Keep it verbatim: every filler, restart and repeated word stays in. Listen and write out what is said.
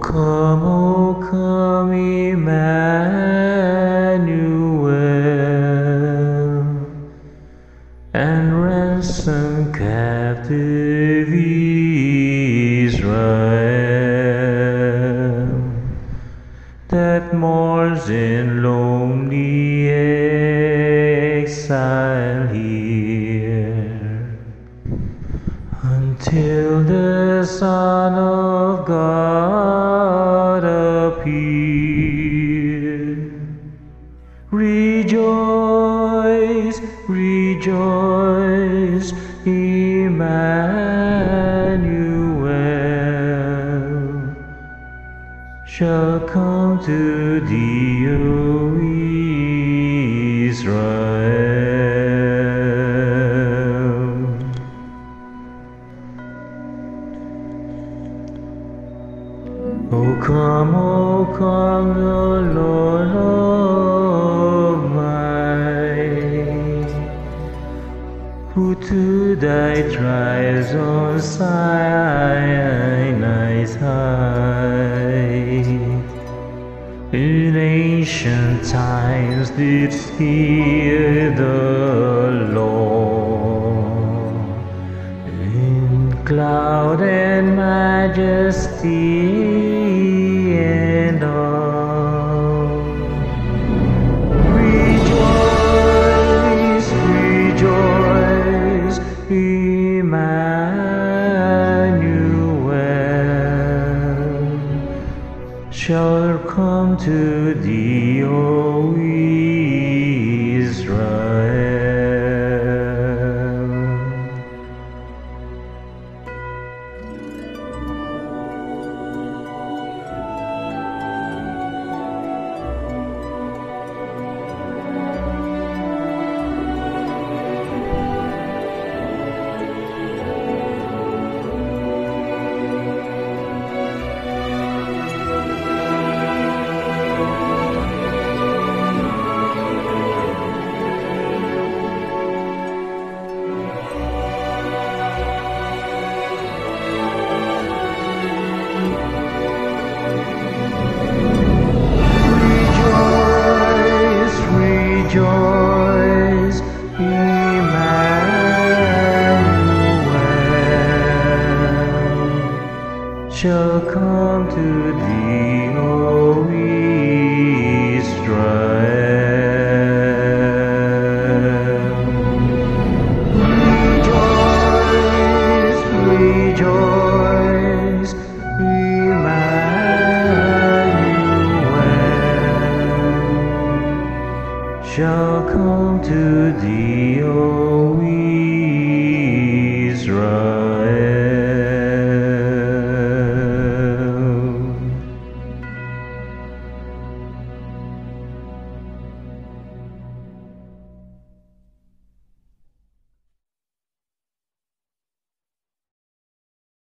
come, O come, Emmanuel, and ransom captive Israel that mourns in lonely exile here, until the Son of God appear. Rejoice, rejoice, Emmanuel shall come to thee, O Israel. O come, O come, the Lord of might, who to thy trials on Sinai's height in ancient times didst hear the Lord in cloud and majesty.